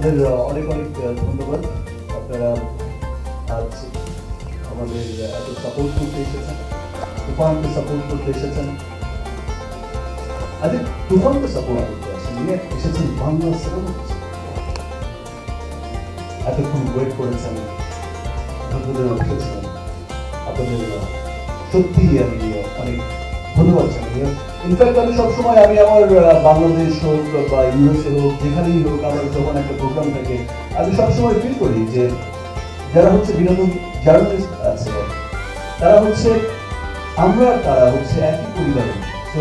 আপনাদের অনেক অনেক ধন্যবাদ। আপনারা আজ আমাদের এত সাপোর্ট করতে এসেছেন, তুফানকে সাপোর্ট করতে এসেছেন। আজ তুফানকে সাপোর্ট করতে এসেছেন বাংলা সিনেমা। এতক্ষণ ওয়েট করেছেন, এসেছেন, আপনাদের সত্যি আমি অনেক ধন্যবাদ জানাই। ইনফ্যাক্ট আমি সবসময় আমার বাংলাদেশ হোক বা ইউএসএ হোক, যেখানেই হোক, আমার যখন একটা প্রোগ্রাম থাকে আমি সবসময় ফিল করি যে যারা হচ্ছে বিনোদন জার্নালিস্ট আছে তারা হচ্ছে তারা হচ্ছে একই পরিবারের। সো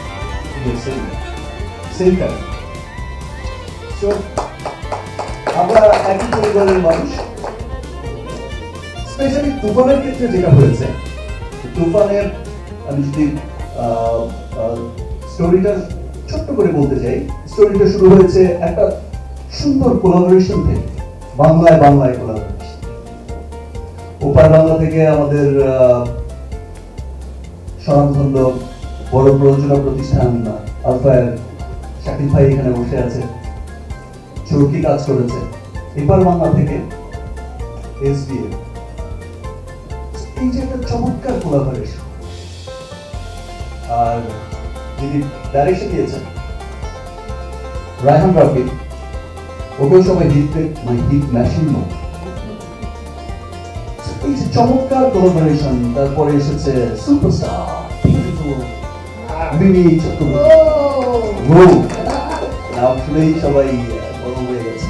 সেম টাইম সো আমরা একই পরিবারের মানুষ। স্পেশালি তুফানের ক্ষেত্রে যেটা হয়েছে, তুফানের আমি যদি স্টোরিটা ছোট্ট করে বলতে চাই, স্টোরিটা শুরু হয়েছে একটা সুন্দর কোলাবোরেশন থেকে, বাংলায় কোলাবোরেশন। ওপার বাংলা থেকে আমাদের স্বনামধন্য বড় প্রযোজনা প্রতিষ্ঠান আলফায়ের শাকিল ভাই এখানে বসে আছে, চরকি কাজ করেছে। এপার বাংলা থেকে এসবিএফ, এই যে একটা চমৎকার কোলাবোরেশন। আর যিনি ডাইরেকশন দিয়েছেন রায়হান রাফি, ওকেও সবাই হিট মেশিন বলে। এই যে চমৎকার কোলাবোরেশন। তারপরে এসেছে সুপারস্টার মিমি চক্রবর্তী। আসলেই সবাই গরম হয়ে গেছে।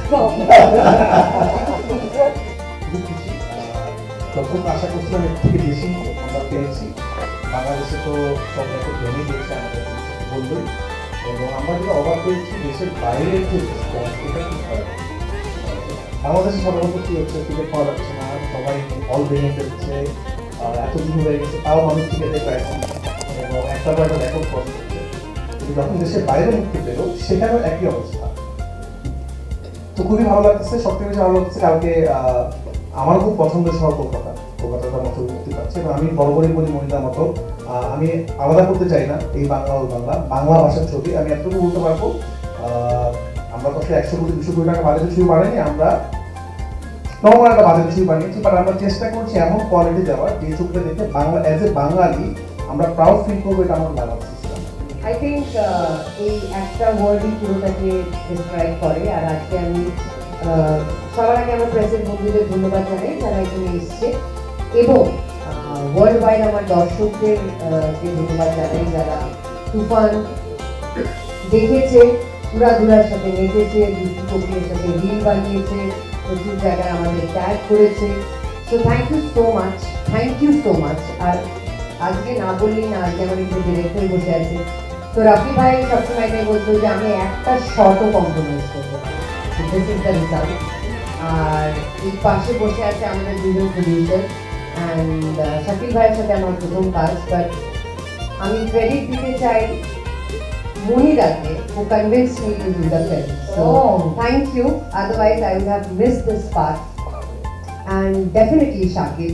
তখন আশা করছিলাম এর থেকে বেশি আমরা পেয়েছি। বাংলাদেশে তো সব একটা ভেঙে দিয়েছে আমাদের বললেই, এবং আমরা যেটা অবাক হয়েছি দেশের বাইরের যে রেসপন্স, এটা খুব খারাপ। বাংলাদেশে সাধারণত কি হচ্ছে, টিকিট পাওয়া যাচ্ছে না, সবাই হল ভেঙে ফেলছে, এতদিন হয়ে গেছে তাও মানুষ টিকিটে পাইছে এবং একটা রেকর্ড কস্ট হচ্ছে। কিন্তু যখন দেশের বাইরে মুক্তি পেল সেখানেও একই অবস্থা। তো খুবই ভালো লাগতেছে। সবথেকে বেশি ভালো লাগছে কালকে আমার খুব পছন্দের শহর কলকাতার মতো মুক্তি পাচ্ছে, এবং আমি বরাবরই বলি মনিতার মতো আমি আলাদা করতে চাই না এই বাংলা ও বাংলা ভাষার ছবি। আমি এতটুকু বলতে পারবো, আমরা তো 100 কোটি 200 কোটি টাকা বাজেটের ছবি বানাইনি, আমরা নর্মাল একটা বাজেটের ছবি বানিয়েছি, বাট আমরা চেষ্টা করছি এমন কোয়ালিটি দেওয়ার যে ছবিটা দেখে বাংলা এজ এ বাঙালি আমরা প্রাউড ফিল করবো, এটা আমার লাগছে। আই থিঙ্ক এই একটা ওয়ার্ডই পুরোটাকে ডিসক্রাইব করে। আর আজকে আমি সবার আগে আমার প্রেসের বন্ধুদের ধন্যবাদ জানাই যারা এখানে এসছে, এবং ওয়ার্ল্ড ওয়াইড আমার দর্শকদের ধন্যবাদ জানাই যারা তুফান দেখেছে, উড়াধুরার সাথে নেচেছে, দুষ্টু কোকিলের সাথে রিল বানিয়েছে, প্রচুর জায়গায় আমাদের ট্যাগ করেছে। So thank you so much. আর আজকে না বললেই না, আজকে আমার একটু ডিরেক্টর বসে আছে, তো রাফি ভাই সবসময় এটাই বলতো যে আমি একটা শর্টও কম্প্রোমাইজ করবো। This is the result. আর এই পাশে বসে আছে আমাদের দুজন প্রডিউসার, অ্যান্ড শাকিল ভাইয়ের সাথে আমার প্রথম কাজ, বাট আমি ক্রেডিট দিতে চাই মনিরাকে, who convinced me to do the film. So thank you, otherwise I would have missed this part. And definitely Shakil,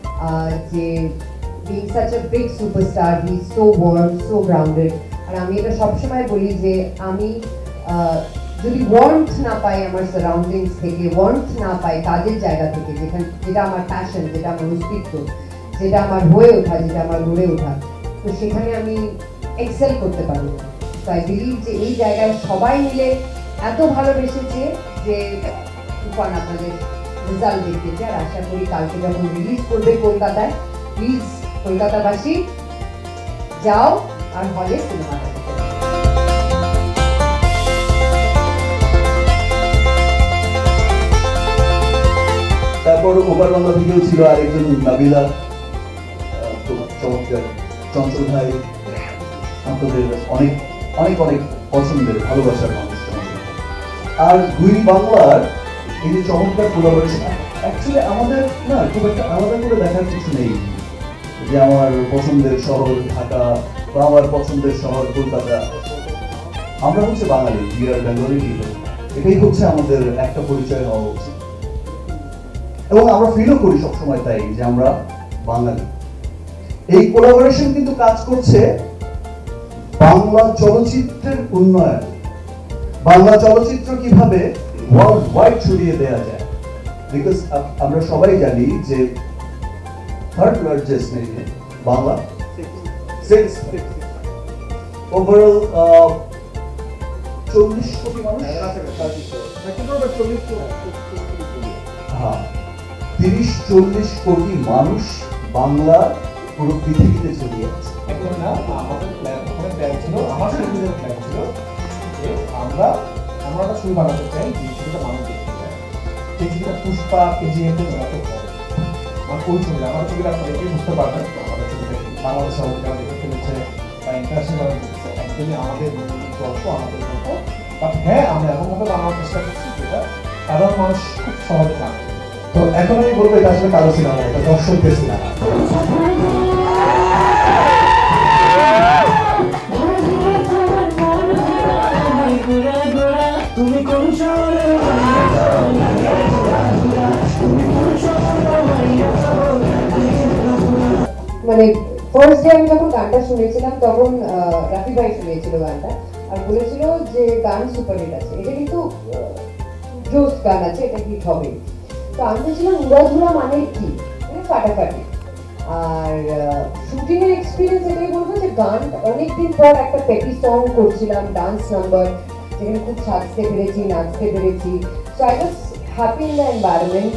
being such a big superstar, he's so warm, so grounded. আর আমি এটা সবসময় বলি যে আমি যদি warmth না পাই আমার surroundings থেকে, ওয়ার্মথ না পাই কাজের জায়গা থেকে, যেটা আমার প্যাশন, যেটা আমার অস্তিত্ব, যেটা আমার হয়ে ওঠা, যেটা আমার গড়ে ওঠা, তো সেখানে আমি এক্সেল করতে পারি না। তো আই বিলিভ যে এই জায়গায় সবাই মিলে এত ভালোবেসেছে যে তুফান আপনাদের রেজাল্ট দেখতেছে। আর আশা করি কালকে যখন রিলিজ করবে কলকাতায়, প্লিজ কলকাতাবাসী যাও আর হলে সিনেমাটা দেখো। তারপর ওপার বাংলা থেকেও ছিল আরেকজন নাবিলা, চমৎকার চঞ্চল ভাই, আপনাদের অনেক অনেক অনেক পছন্দের ভালোবাসার মানুষ। আর দুই বাংলার এই যে চমৎকার কোলাবোরেশন, অ্যাকচুয়ালি আমাদের না খুব একটা আলাদা করে দেখার কিছু নেই যে আমার পছন্দের শহর ঢাকা বা আমার পছন্দের শহর কলকাতা। আমরা হচ্ছে Bangali, we are Bengali people. এটাই হচ্ছে আমাদের একটা পরিচয় হওয়া উচিত, এবং আমরা ফিলও করি সবসময় তাই যে আমরা বাঙালি। এই কোলাবোরেশন কিন্তু কাজ করছে বাংলা চলচ্চিত্রের উন্নয়ন। বাংলা চলচ্চিত্র কিভাবে ওয়ার্ল্ড ওয়াইড ছড়িয়ে দেওয়া যায়। বিকজ আমরা সবাই জানি যে third largest nation Bangla, overall 40 crore মানুষ, হ্যাঁ 30-40 কোটি মানুষ বাংলা পুরো পৃথিবীতে ছড়িয়ে আছে। এখন না আমাদের প্ল্যান ছিল, আমার প্ল্যান ছিল যে আমরা একটা ছবি বানাতে চাই যে ছবিটা মানুষ দেখতে চায়, সেই ছবিটা পুষ্পা কেজিএফ এর মতো হবে। আমার ওই ছবি, আমার ছবিটা আপনারা দেখে বুঝতে পারবেন আমাদের ছবিটা বাংলাদেশে যারা দেখে ফেলেছে বা ইন্টারন্যাশনাল দেখেছে, একদমই আমাদের গল্প, আমাদের গল্প। বাট হ্যাঁ, আমরা এমনভাবে বানানোর চেষ্টা করছি যেটা সাধারণ মানুষ খুব সহজে জানে। তো এখন আমি বলবো এটা আসলে কারো সিনেমা, এটা দর্শকদের সিনেমা। মানে ফার্স্ট ডে আমি যখন গানটা শুনেছিলাম তখন রাফি ভাই শুনেছিল গানটা আর বলেছিল যে গান সুপারহিট আছে, এটা কিন্তু জোস গান আছে, এটা হিট হবে। তো আমি বলছিলাম উড়াধুরা মানে কি, মানে ফাটাফাটি। আর শুটিং এর এক্সপিরিয়েন্স এটাই বলবো যে গান অনেকদিন পর একটা পেটি সং করছিলাম, ডান্স নাম্বার, যেখানে খুব সাজতে পেরেছি, নাচতে পেরেছি। So I was happy in the environment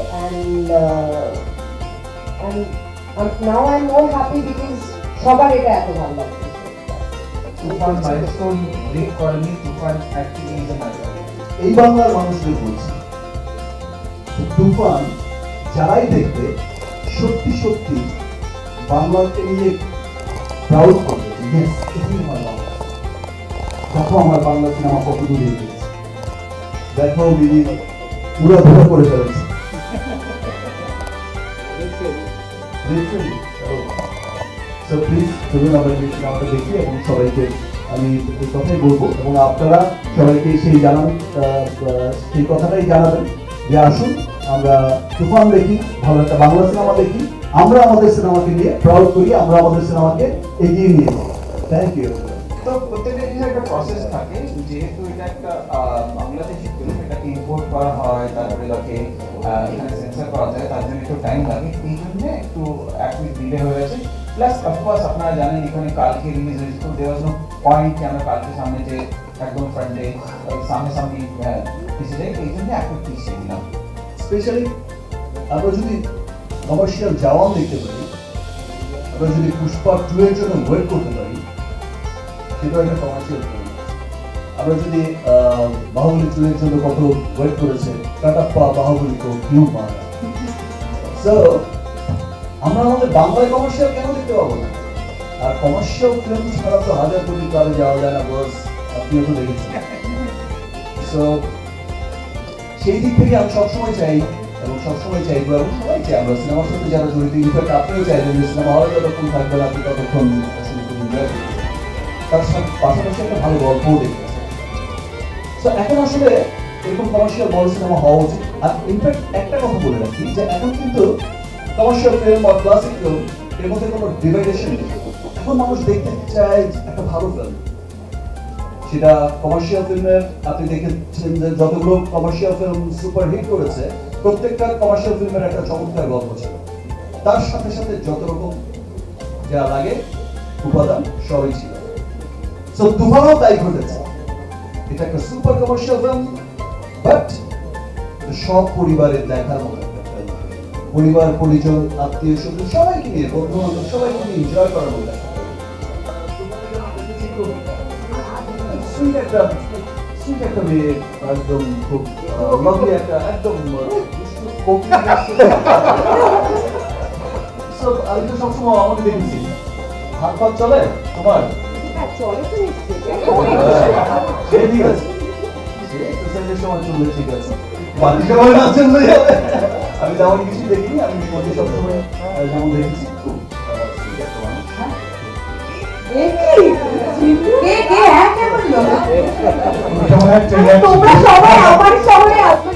and now I'm more happy because সবার এটা এত ভালো লাগছে। তুফান মাইলস্টোন ব্রেক করেনি, Toofan actually is a milestone. এই বাংলার মানুষদের বলছি, তুফান যারাই দেখবে সত্যি সত্যি বাংলাকে নিয়ে প্রাউড করবে, ইয়েস এটাই আমার বাংলা। দেখো আমার বাংলা সিনেমা কত দূরে গিয়েছে, দেখো মিনি উড়াধুরা করে ফেলেছে। সো প্লিজ চলুন আমরা এই সিনেমাটা দেখি এবং সবাইকে আমি এই কথাই বলবো এবং আপনারা সবাইকে সেই সেই কথাটাই জানাবেন যে আসুন আমরা তুফান দেখি, ভালো একটা বাংলা সিনেমা দেখি, আমরা আমাদের সিনেমাকে নিয়ে প্রাউড করি, আমরা আমাদের সিনেমাকে এগিয়ে নিয়ে যাই। Thank you. তো প্রত্যেকটা জিনিসের একটা প্রসেস থাকে, যেহেতু এটা একটা বাংলাদেশি ফিল্ম, এটাকে ইম্পোর্ট করা হয়, তারপরে এটাকে এখানে সেন্সর করা যায়, তার জন্য একটু টাইম লাগে, এই জন্য একটু 1 উইক ডিলে হয়ে গেছে। প্লাস অফকোর্স আপনারা জানেন এখানে কালকে রিলিজ হয়েছে, তো দেওয়ার নো পয়েন্ট যে আমরা কালকে সামনে যে একদম ফ্রন্টে সামনে পিছিয়ে যাই, এই জন্য 1 উইক পিছিয়ে দিলাম। স্পেশালি আমরা যদি কমার্শিয়াল জওয়ান দেখতে পারি, আমরা যদি পুষ্পা 2 এর জন্য ওয়েট করতে পারি, সেটা একটা কমার্শিয়াল ফিল্ম। আমরা যদি বাহুবলী 2 এর জন্য কত ওয়েট করেছে, কাটাপ্পা বাহুবলী তো কিউ মারা। সো আমরা আমাদের বাংলায় কমার্শিয়াল কেন দেখতে পাবো না? আর কমার্শিয়াল ফিল্ম ছাড়া তো 1000 কোটি ক্লাবে যাওয়া যায় না, বস আপনিও তো দেখেছেন। সো সেই দিক থেকে আমি সবসময় চাই এবং সবসময় চাইবো এবং সবাই চাই, আমরা সিনেমার সাথে যারা জড়িত, ইনফ্যাক্ট আপনিও চাইবেন যে সিনেমা হলে যতক্ষণ থাকবেন আপনি ততক্ষণ আসলে খুব এনজয় করতে, তার সাথে পাশাপাশি একটা ভালো গল্পও দেখতে। সো এখন আসলে এরকম কমার্শিয়াল বড় সিনেমা হওয়া উচিত। আর ইনফ্যাক্ট একটা কথা বলে রাখি যে এখন কিন্তু কমার্শিয়াল ফিল্ম বা ক্লাসিক ফিল্ম এর মধ্যে কোনো ডিভাইডেশন নেই। এখন মানুষ দেখতে চায় একটা ভালো ফিল্ম। সেটা কমার্শিয়াল ফিল্মের আপনি দেখেছেন যে যতগুলো কমার্শিয়াল ফিল্ম সুপারহিট করেছে, প্রত্যেকটা কমার্শিয়াল ফিল্মের একটা চমৎকার গল্প ছিল, তার সাথে সাথে যত রকম যা লাগে উপাদান সবই ছিল। সো তুফানও তাই ঘটেছে, এটা একটা সুপার কমার্শিয়াল ফিল্ম, বাট সব পরিবারের দেখার মতো একটা ফিল্ম, পরিবার পরিজন আত্মীয় স্বজন সবাইকে নিয়ে, বন্ধু বান্ধব সবাইকে নিয়ে এনজয় করার মতো একটা সুইট একটা মেয়ে, একদম খুব লাভলি একটা একদম আমি তো সবসময় আমাকে দেখেছি হাত পাত চলে তোমার চলে তো নিশ্চয়ই, ঠিক আছে, সে এক্সারসাইজের সময় চললে ঠিক আছে, বাকি সময় না চললে যাবে। আমি তেমন কিছু দেখিনি, আমি মধ্যে সবসময় যেমন দেখেছি খুব সুইট একটা মানুষ। তোমরা সবাই আমার শহরে আসবে।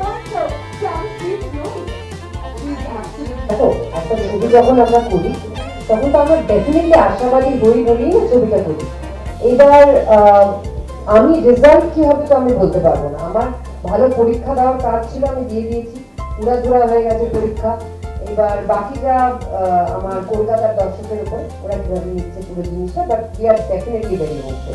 দেখো একটা ছবি যখন আমরা করি তখন তো আমরা ডেফিনেটলি আশাবাদী হই বলেই না ছবিটা করি। এবার আমি রেজাল্ট কি হবে তো আমি বলতে পারবো না। আমার ভালো পরীক্ষা দেওয়ার কাজ ছিল, আমি দিয়ে দিয়েছি, পুরাধুরা হয়ে গেছে পরীক্ষা। এবার বাকিটা আমার কলকাতার দর্শকের উপর, ওরা কিভাবে নিচ্ছে পুরো জিনিসটা, but we are definitely very hopeful.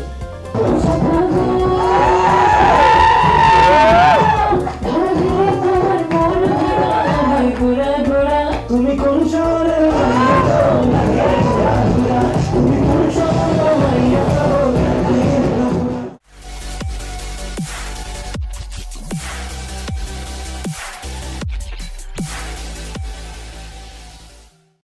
তুমি কোন শহরে